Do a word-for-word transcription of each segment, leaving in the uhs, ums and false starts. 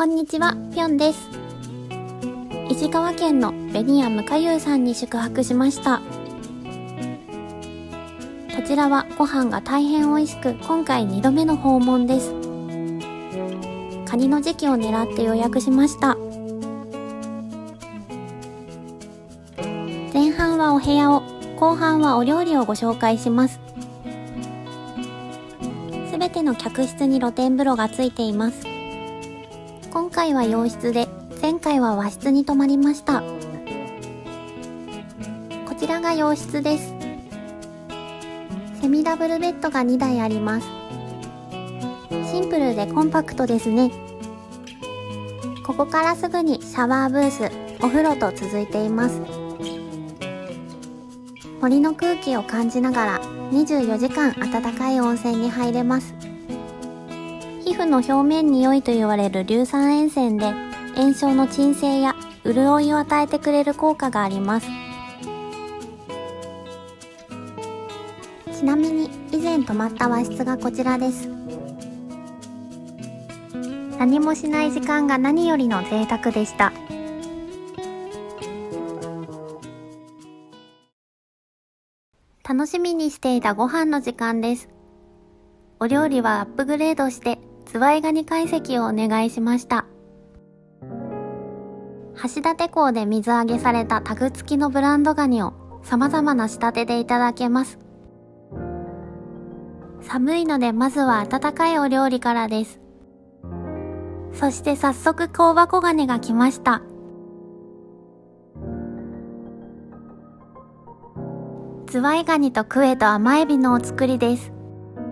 こんにちは、ぴょんです。石川県の紅屋むかゆうさんに宿泊しました。こちらはご飯が大変美味しく、今回にどめの訪問です。カニの時期を狙って予約しました。前半はお部屋を、後半はお料理をご紹介します。すべての客室に露天風呂がついています。今回は洋室で、前回は和室に泊まりました。こちらが洋室です。セミダブルベッドがにだいあります。シンプルでコンパクトですね。ここからすぐにシャワーブース、お風呂と続いています。森の空気を感じながらにじゅうよじかん温かい温泉に入れます。皮膚の表面に良いと言われる硫酸塩泉で炎症の鎮静や潤いを与えてくれる効果があります。ちなみに以前泊まった和室がこちらです。何もしない時間が何よりの贅沢でした。楽しみにしていたご飯の時間です。お料理はアップグレードしてズワイガニ解析をお願いしました。橋立港で水揚げされたタグ付きのブランドガニを様々な仕立てでいただけます。寒いのでまずは温かいお料理からです。そして早速香箱ガニが来ました。ズワイガニとクエと甘エビのお作りです。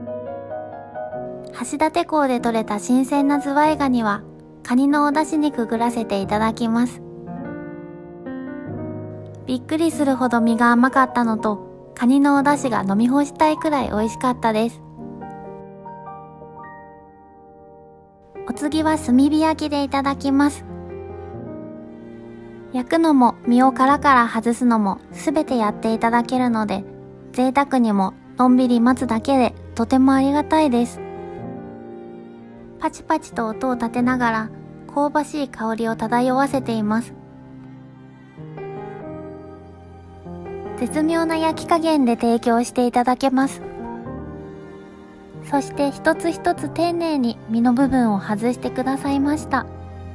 橋立港で採れた新鮮なズワイガニはカニのお出汁にくぐらせていただきます。びっくりするほど身が甘かったのと、カニのお出汁が飲み干したいくらい美味しかったです。お次は炭火焼きでいただきます。焼くのも身を殻から外すのもすべてやっていただけるので、贅沢にものんびり待つだけでとてもありがたいです。パチパチと音を立てながら香ばしい香りを漂わせています。絶妙な焼き加減で提供していただけます。そして一つ一つ丁寧に身の部分を外してくださいました。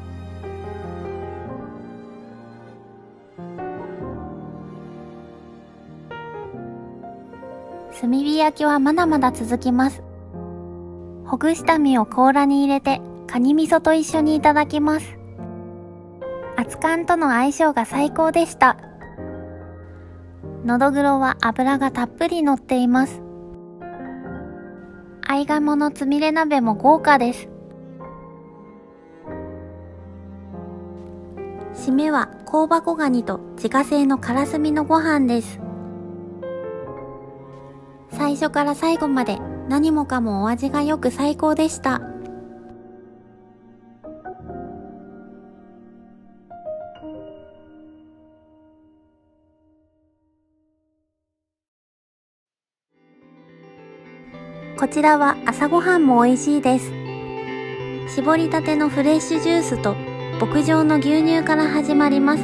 炭火焼きはまだまだ続きます。ほぐした身を甲羅に入れてカニ味噌と一緒にいただきます。熱燗との相性が最高でした。のどぐろは脂がたっぷり乗っています。合鴨のつみれ鍋も豪華です。締めは香箱ガニと自家製のからすみのご飯です。最初から最後まで何もかもお味がよく最高でした。こちらは朝ごはんも美味しいです。絞りたてのフレッシュジュースと牧場の牛乳から始まります。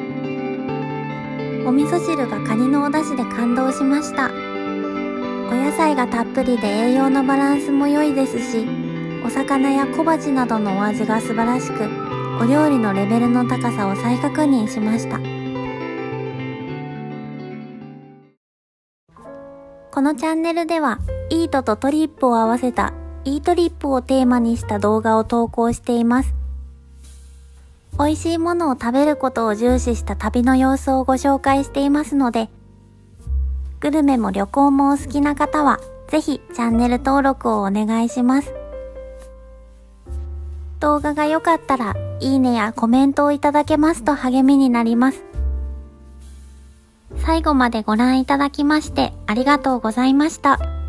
お味噌汁がカニのお出汁で感動しました。お野菜がたっぷりで栄養のバランスも良いですし、お魚や小鉢などのお味が素晴らしく、お料理のレベルの高さを再確認しました。このチャンネルでは、イートとトリップを合わせたイートリップをテーマにした動画を投稿しています。美味しいものを食べることを重視した旅の様子をご紹介していますので、グルメも旅行もお好きな方は、ぜひチャンネル登録をお願いします。動画が良かったら、いいねやコメントをいただけますと励みになります。最後までご覧いただきましてありがとうございました。